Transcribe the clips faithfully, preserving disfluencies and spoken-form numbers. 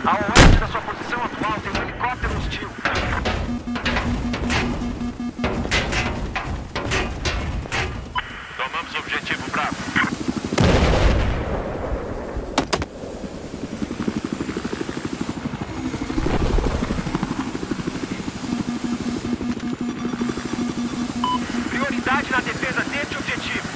A oeste da sua posição atual tem um helicóptero hostil. Tomamos o objetivo Bravo. Prioridade na defesa deste objetivo.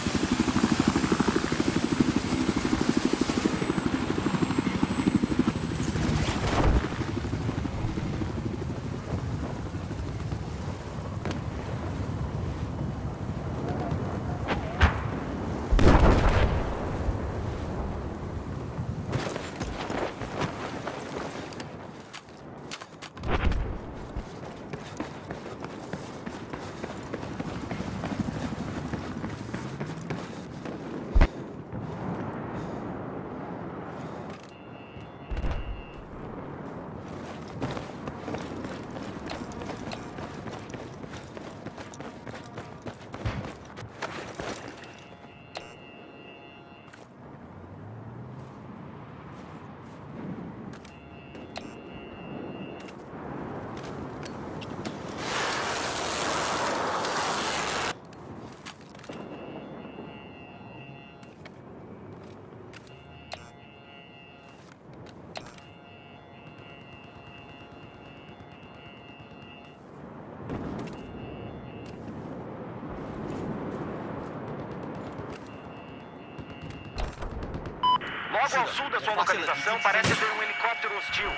Logo ao sul da sua localização parece haver um helicóptero hostil.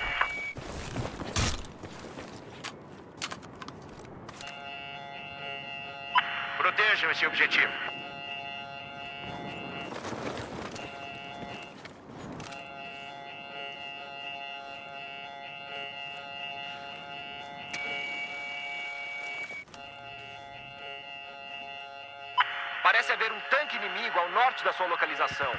Protejam esse objetivo. Parece haver um tanque inimigo ao norte da sua localização.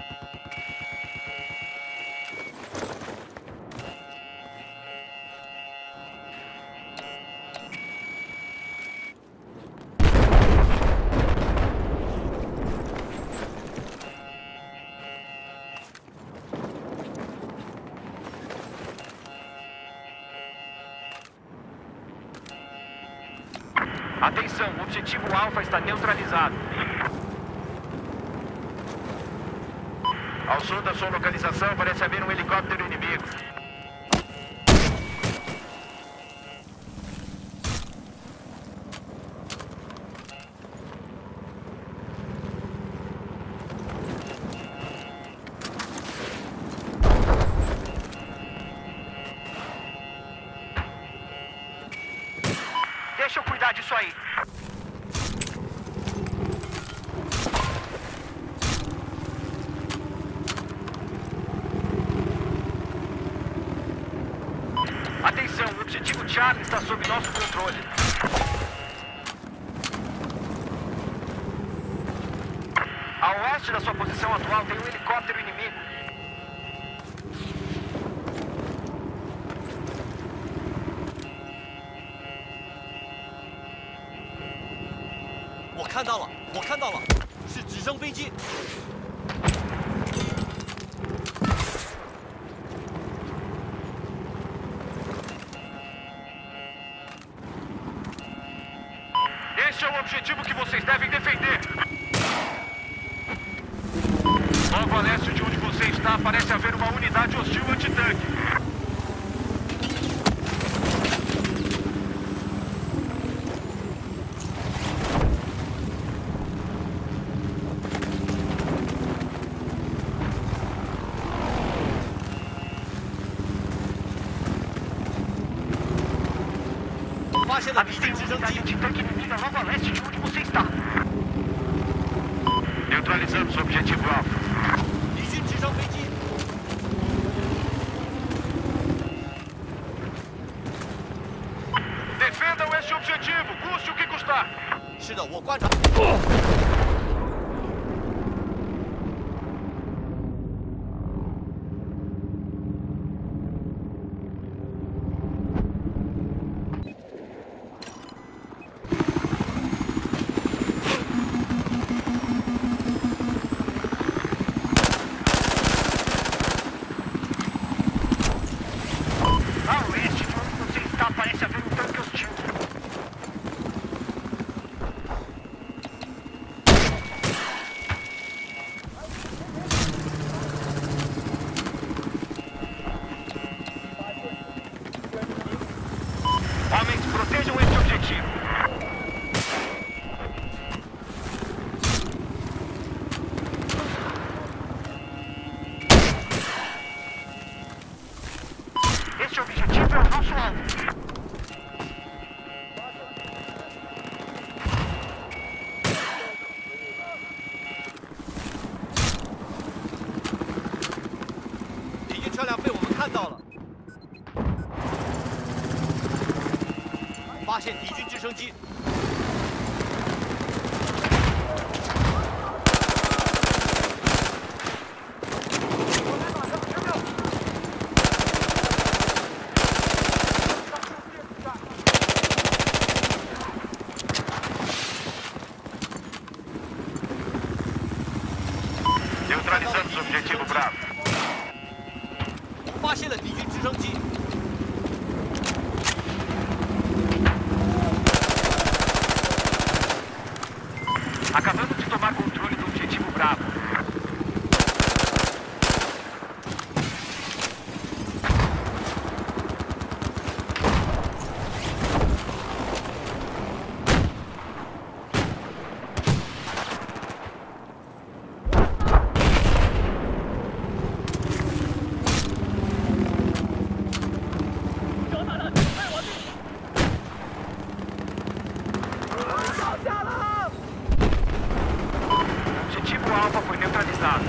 Atenção, o objetivo Alfa está neutralizado. Ao sul da sua localização parece haver um helicóptero inimigo. Deixa eu cuidar disso aí. Atenção, o objetivo Charlie está sob nosso controle. A oeste da sua posição atual tem um helicóptero inimigo. 我看到了，我看到了，是直升飞机。 Este é o objetivo que vocês devem defender. Logo a leste de onde você está, parece haver uma unidade hostil antitanque. Avistei uma unidade antitanque inimiga logo a leste de onde você está. Neutralizamos o objetivo Alfa. 敌军直升飞机。 Defendam este objetivo, custe o que custar. 是的，我观察。 Defendam nosso alvo. 敌军车辆被我们看到了，发现敌军直升机。 Neutralizamos o objetivo Bravo. 发现了敌军直升机。 Acabamos de tomar controle do objetivo Bravo. Objetivo Alfa foi neutralizado.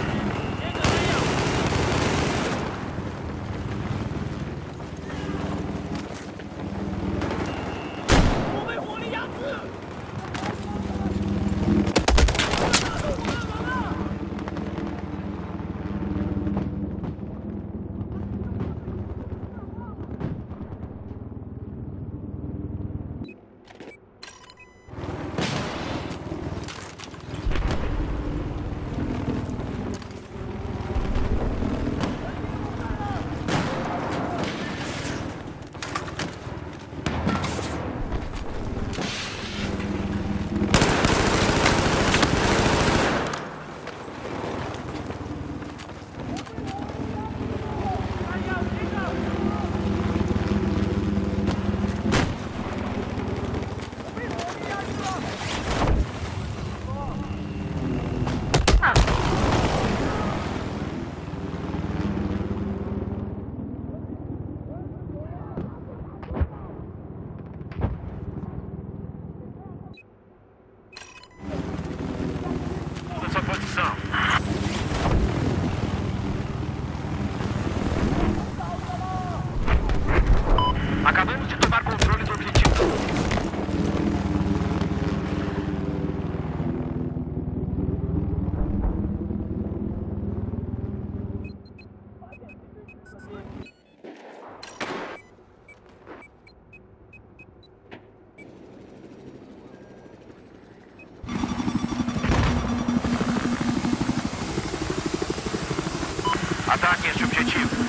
Sua posição. Acabamos de tomar controle do objetivo. Ataque esse objetivo.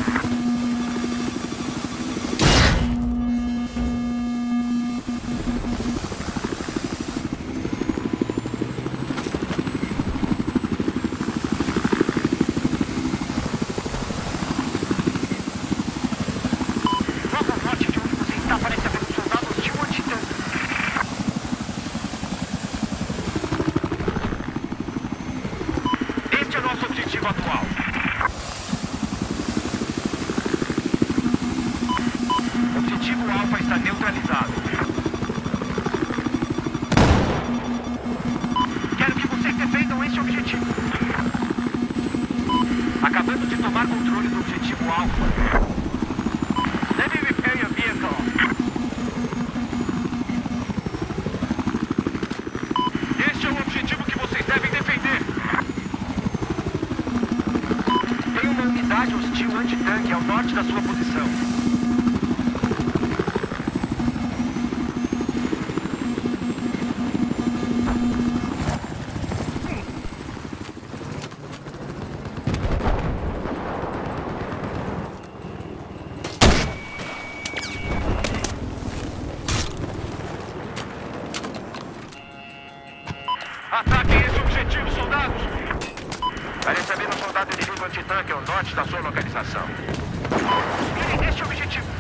Logo ao norte de onde você está, parece haver um soldado hostil antitanque. Este é nosso objetivo atual. Objetivo Alfa está neutralizado. Quero que vocês defendam esse objetivo. Acabamos de tomar controle do objetivo Alfa. Let me repair your vehicle. Este é o objetivo que vocês devem defender. Tem uma unidade hostil antitanque ao norte da sua posição. Ataquem esse objetivo, soldados! Parece haver um soldado inimigo antitanque ao norte da sua localização. Mirem este objetivo.